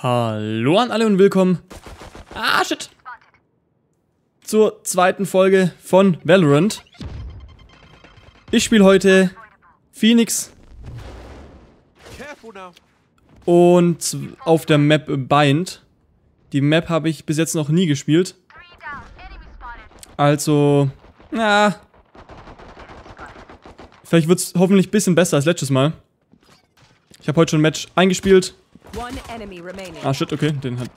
Hallo an alle und willkommen shit. Zur zweiten Folge von Valorant. Ich spiele heute Phoenix und auf der Map Bind. Die Map habe ich bis jetzt noch nie gespielt. Also, vielleicht wird es hoffentlich ein bisschen besser als letztes Mal. Ich habe heute schon ein Match eingespielt. Shit, okay, den hat...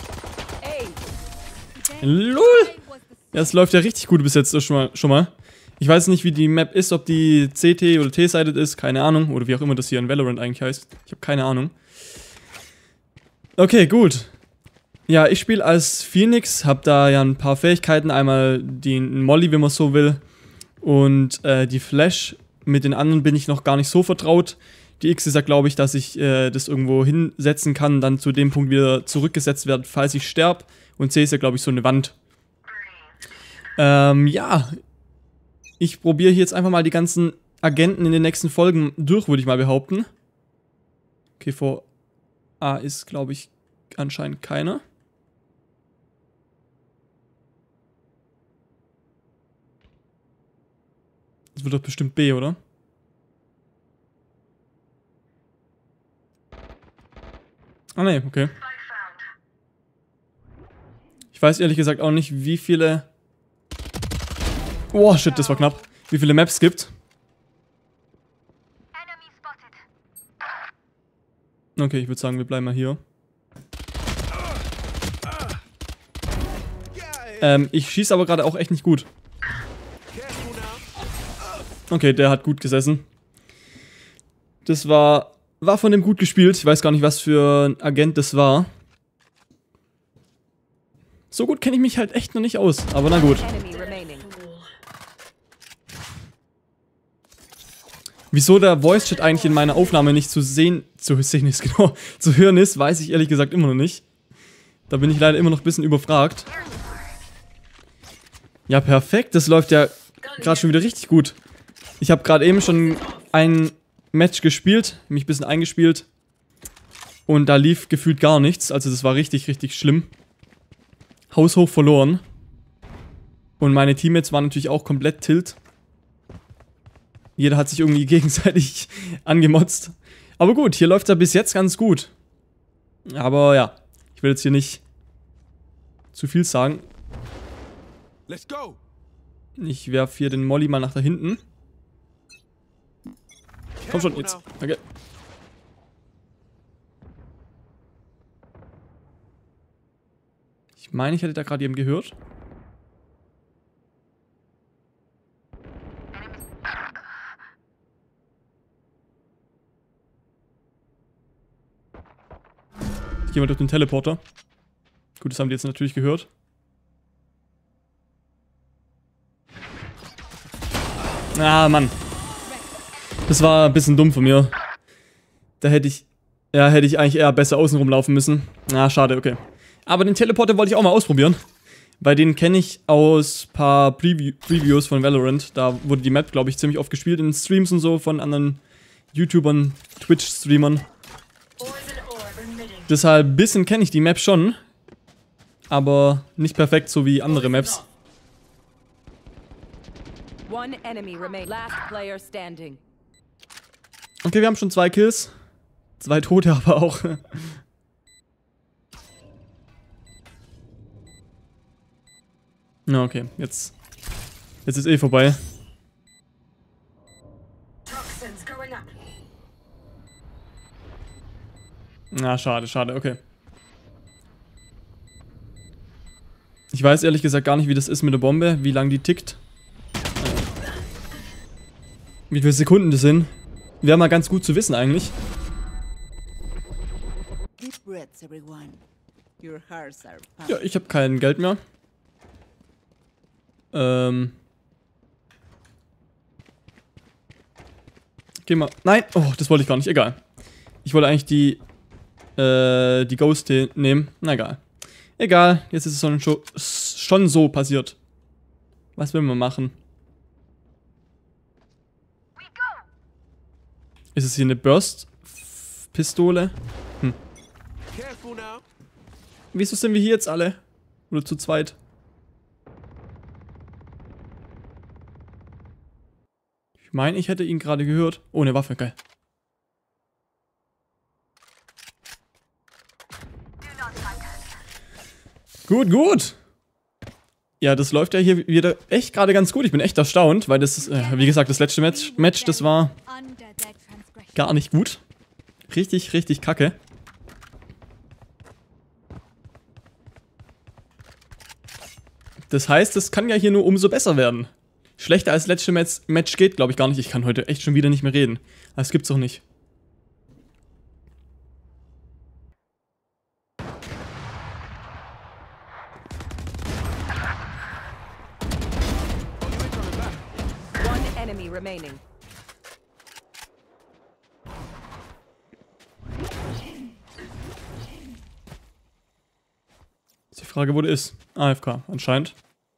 LOL! Ja, es läuft ja richtig gut bis jetzt schon mal. Ich weiß nicht, wie die Map ist, ob die CT oder T-sided ist, keine Ahnung. Oder wie auch immer das hier in Valorant eigentlich heißt. Ich habe keine Ahnung. Okay, gut. Ja, ich spiele als Phoenix, habe da ja ein paar Fähigkeiten. Einmal den Molly, wenn man so will. Und die Flash. Mit den anderen bin ich noch gar nicht so vertraut. Die X ist ja, glaube ich, dass ich das irgendwo hinsetzen kann, dann zu dem Punkt wieder zurückgesetzt wird, falls ich sterbe. Und C ist ja, glaube ich, so eine Wand. Ja. Ich probiere hier jetzt einfach mal die ganzen Agenten in den nächsten Folgen durch, würde ich mal behaupten. Okay, vor A ist, glaube ich, anscheinend keiner. Das wird doch bestimmt B, oder? Ah ne, okay. Ich weiß ehrlich gesagt auch nicht, wie viele... Oh shit, das war knapp. Wie viele Maps es gibt. Okay, ich würde sagen, wir bleiben mal hier. Ich schieße aber gerade auch echt nicht gut. Okay, der hat gut gesessen. Das war von dem gut gespielt. Ich weiß gar nicht, was für ein Agent das war. So gut kenne ich mich halt echt noch nicht aus. Aber na gut. Wieso der Voice-Chat eigentlich in meiner Aufnahme nicht zu hören ist, weiß ich ehrlich gesagt immer noch nicht. Da bin ich leider immer noch ein bisschen überfragt. Ja, perfekt. Das läuft ja gerade schon wieder richtig gut. Ich habe gerade eben schon ein Match gespielt, mich ein bisschen eingespielt. Und da lief gefühlt gar nichts. Also das war richtig, richtig schlimm. Haushoch verloren. Und meine Teammates waren natürlich auch komplett tilt. Jeder hat sich irgendwie gegenseitig angemotzt. Aber gut, hier läuft er bis jetzt ganz gut. Aber ja, ich will jetzt hier nicht zu viel sagen. Ich werfe hier den Molly mal nach da hinten. Komm schon, jetzt. Okay. Ich meine, ich hätte da gerade eben gehört. Ich gehe mal durch den Teleporter. Gut, das haben die jetzt natürlich gehört. Ah, Mann. Das war ein bisschen dumm von mir. Da hätte ich eigentlich eher besser außen rumlaufen müssen. Ah, schade, okay. Aber den Teleporter wollte ich auch mal ausprobieren. Bei denen kenne ich aus ein paar Previews von Valorant. Da wurde die Map, glaube ich, ziemlich oft gespielt in Streams und so von anderen YouTubern, Twitch-Streamern. Deshalb ein bisschen kenne ich die Map schon. Aber nicht perfekt, so wie andere Maps. Okay, wir haben schon 2 Kills. 2 Tote aber auch. Na, okay, jetzt ist eh vorbei. Na, schade, okay. Ich weiß ehrlich gesagt gar nicht, wie das ist mit der Bombe, wie lange die tickt. Wie viele Sekunden das sind. Wäre mal ganz gut zu wissen eigentlich. Ja, ich habe kein Geld mehr. Geh mal. Nein! Oh, das wollte ich gar nicht. Egal. Ich wollte eigentlich die Ghost nehmen. Na egal. Egal. Jetzt ist es schon so passiert. Was will man machen? Ist es hier eine Burst-Pistole? Wieso sind wir hier jetzt alle? Oder zu zweit? Ich meine, ich hätte ihn gerade gehört. Oh, eine Waffe, geil. Gut, gut. Ja, das läuft ja hier wieder echt gerade ganz gut. Ich bin echt erstaunt, weil das ist, wie gesagt, das letzte Match, das war gar nicht gut. Richtig, richtig kacke. Das heißt, es kann ja hier nur umso besser werden. Schlechter als letzte Match geht, glaube ich, gar nicht. Ich kann heute echt schon wieder nicht mehr reden. Das gibt's doch nicht. One enemy remaining. Die Frage, wo der ist. AFK, anscheinend.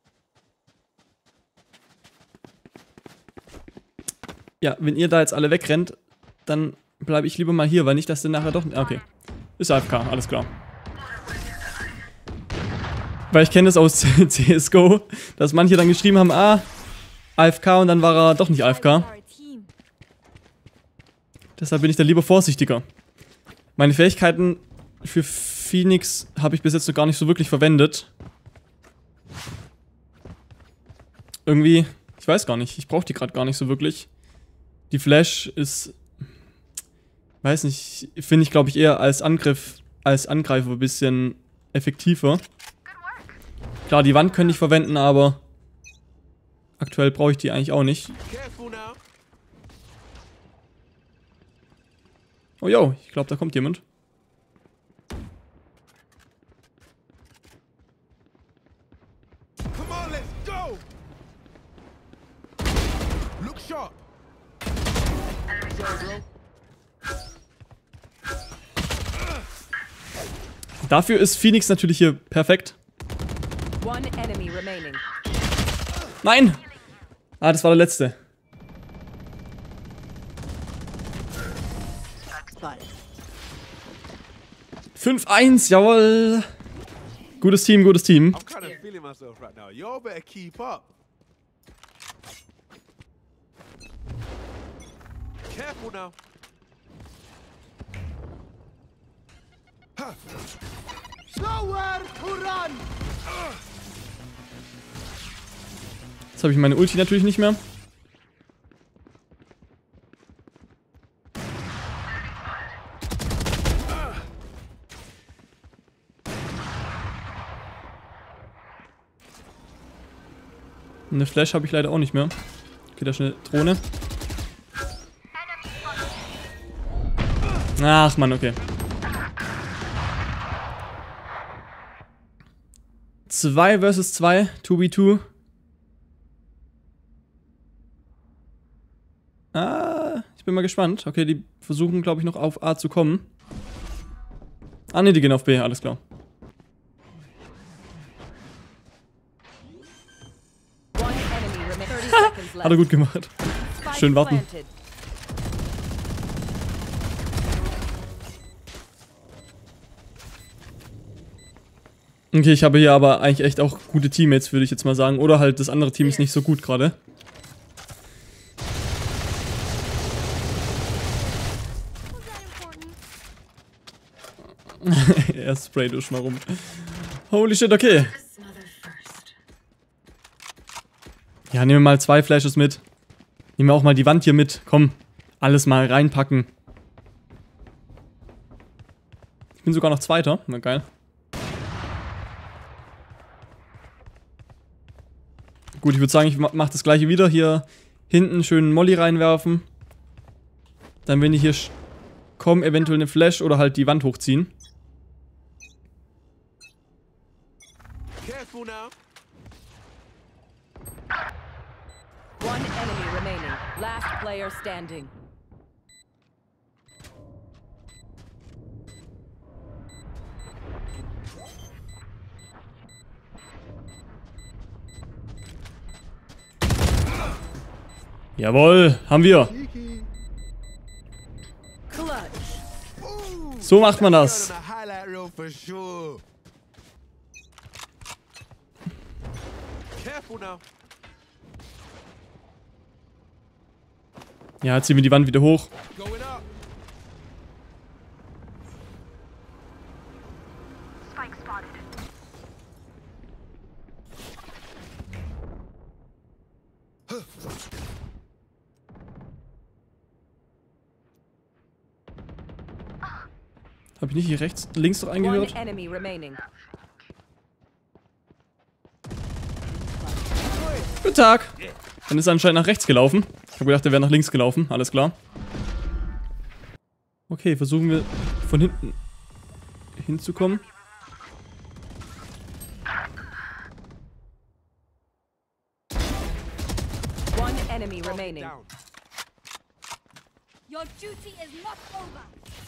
Ja, wenn ihr da jetzt alle wegrennt, dann bleibe ich lieber mal hier, weil nicht, dass der nachher doch... Okay, ist AFK, alles klar. Weil ich kenne das aus CSGO, dass manche dann geschrieben haben, AFK und dann war er doch nicht AFK. Deshalb bin ich da lieber vorsichtiger. Meine Fähigkeiten für Phoenix habe ich bis jetzt noch gar nicht so wirklich verwendet. Irgendwie, ich weiß gar nicht, ich brauche die gerade gar nicht so wirklich. Die Flash ist, weiß nicht, finde ich glaube ich eher als Angreifer ein bisschen effektiver. Klar, die Wand könnte ich verwenden, aber aktuell brauche ich die eigentlich auch nicht. Oh yo, ich glaube da kommt jemand. Dafür ist Phoenix natürlich hier perfekt. One enemy remaining. Nein! Das war der letzte. 5-1, jawohl. Gutes Team, gutes Team. I'm kind of feeling myself right now. Y'all better keep up. Careful now. Nowhere to run. Jetzt habe ich meine Ulti natürlich nicht mehr. Eine Flash habe ich leider auch nicht mehr. Okay, da ist eine Drohne. Ach man, okay. 2 vs 2, 2v2. Ich bin mal gespannt. Okay, die versuchen, glaube ich, noch auf A zu kommen. Ne, die gehen auf B, alles klar. Hat er gut gemacht. Schön warten. Okay, ich habe hier aber eigentlich echt auch gute Teammates, würde ich jetzt mal sagen. Oder halt das andere Team ist nicht so gut gerade. Er sprayt durch mal rum. Holy shit, okay. Ja, nehmen wir mal 2 Flashes mit. Nehmen wir auch mal die Wand hier mit. Komm, alles mal reinpacken. Ich bin sogar noch Zweiter. Na geil. Gut, ich würde sagen, ich mache das gleiche wieder. Hier hinten schön Molly reinwerfen. Dann, wenn die hier kommen, eventuell eine Flash oder halt die Wand hochziehen. Careful now. One enemy remaining. Last player standing. Jawohl, haben wir. Clutch. So macht man das. On a highlight reel for sure. Careful now. Ja, jetzt ziehen wir die Wand wieder hoch. Going up. Spike spotted. Hab ich nicht hier rechts, links doch One eingehört? enemy remaining. Guten Tag. Dann ist er anscheinend nach rechts gelaufen. Ich habe gedacht, er wäre nach links gelaufen. Alles klar. Okay, versuchen wir von hinten hinzukommen. One enemy remaining. Down. Your duty is not over.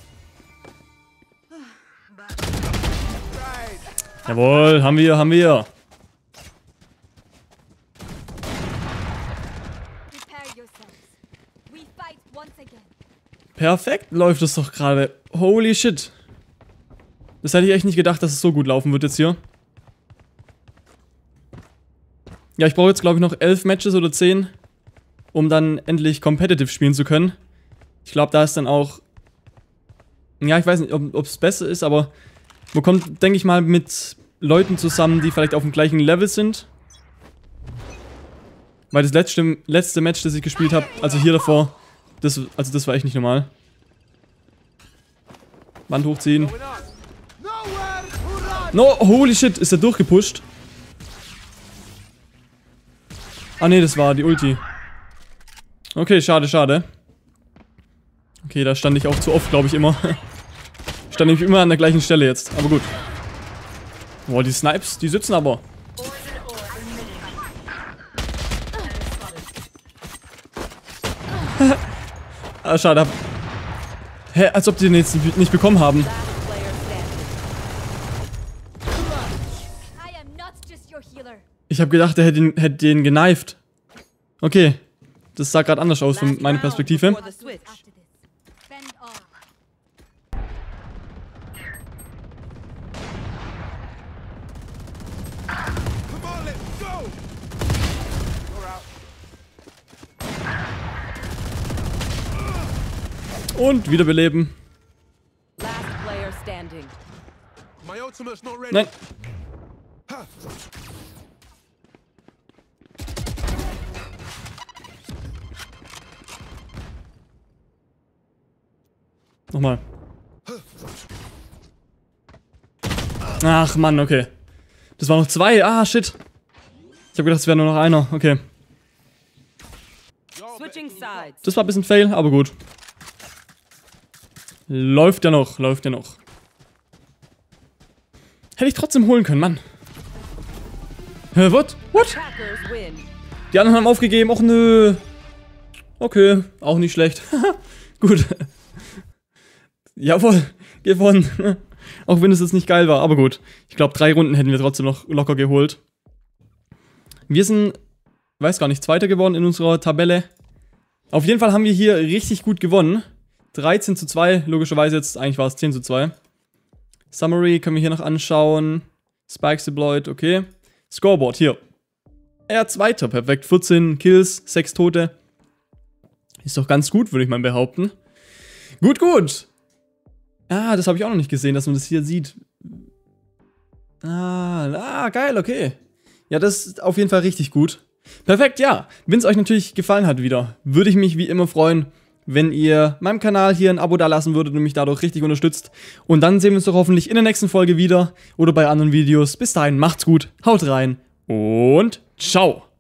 Right. Jawohl, haben wir, haben wir. Prepare yourselves. We fight once again. Perfekt läuft es doch gerade. Holy shit. Das hätte ich echt nicht gedacht, dass es so gut laufen wird jetzt hier. Ja, ich brauche jetzt glaube ich noch 11 Matches oder 10, um dann endlich competitive spielen zu können. Ich glaube, da ist dann auch... Ja, ich weiß nicht, ob es besser ist, aber man kommt, denke ich mal, mit Leuten zusammen, die vielleicht auf dem gleichen Level sind. Weil das letzte Match, das ich gespielt habe, also hier davor, das war echt nicht normal. Wand hochziehen. Going up. Nowhere to run. No, holy shit, ist er durchgepusht? Ah ne, das war die Ulti. Okay, schade, schade. Okay, da stand ich auch zu oft, glaube ich, immer. Stand nämlich immer an der gleichen Stelle jetzt, aber gut. Boah, die Snipes, die sitzen aber. Ah, schade. Hä, als ob die den jetzt nicht bekommen haben. Last player standing. I am not just your healer. Ich habe gedacht, er hätte den geneift. Okay. Das sah gerade anders aus von Last meiner round Perspektive. before the switch. After this. Spend all. Come on, let's go. You're out. Und wiederbeleben. Last player standing. My ultimate's not ready. Nein. Nochmal. Ach Mann, okay. Das waren noch zwei. Ah, shit. Ich habe gedacht, es wäre nur noch einer. Okay. Switching sides. Das war ein bisschen fail, aber gut. Läuft ja noch, läuft ja noch. Hätte ich trotzdem holen können, Mann. Hä, what? What? Attackers win. Die anderen haben aufgegeben. Och nö. Okay, auch nicht schlecht. Gut. Jawohl, gewonnen. Auch wenn es jetzt nicht geil war, aber gut. Ich glaube, 3 Runden hätten wir trotzdem noch locker geholt. Wir sind, weiß gar nicht, Zweiter geworden in unserer Tabelle. Auf jeden Fall haben wir hier richtig gut gewonnen. 13:2, logischerweise jetzt, eigentlich war es 10:2. Summary können wir hier noch anschauen. Spikes deployed, okay. Scoreboard, hier. Er Zweiter, perfekt. 14 Kills, 6 Tote. Ist doch ganz gut, würde ich mal behaupten. Gut, gut. Ah, das habe ich auch noch nicht gesehen, dass man das hier sieht. Ah, geil, okay. Ja, das ist auf jeden Fall richtig gut. Perfekt, ja. Wenn es euch natürlich gefallen hat wieder, würde ich mich wie immer freuen, wenn ihr meinem Kanal hier ein Abo dalassen würdet und mich dadurch richtig unterstützt. Und dann sehen wir uns doch hoffentlich in der nächsten Folge wieder oder bei anderen Videos. Bis dahin, macht's gut, haut rein und ciao.